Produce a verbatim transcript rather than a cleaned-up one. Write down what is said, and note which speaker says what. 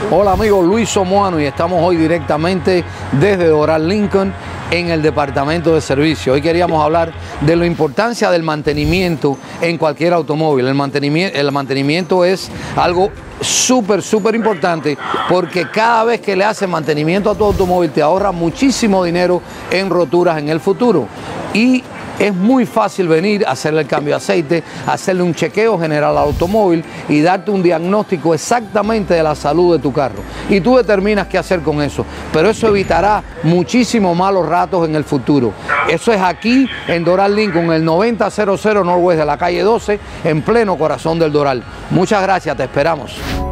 Speaker 1: Hola amigos, Luis Somoano y estamos hoy directamente desde Doral Lincoln en el departamento de servicio. Hoy queríamos hablar de la importancia del mantenimiento en cualquier automóvil. El mantenimiento, el mantenimiento es algo súper, súper importante porque cada vez que le haces mantenimiento a tu automóvil te ahorra muchísimo dinero en roturas en el futuro. Y es muy fácil venir a hacerle el cambio de aceite, hacerle un chequeo general al automóvil y darte un diagnóstico exactamente de la salud de tu carro. Y tú determinas qué hacer con eso. Pero eso evitará muchísimos malos ratos en el futuro. Eso es aquí en Doral Lincoln, el noventa cero cero Northwest de la calle doce, en pleno corazón del Doral. Muchas gracias, te esperamos.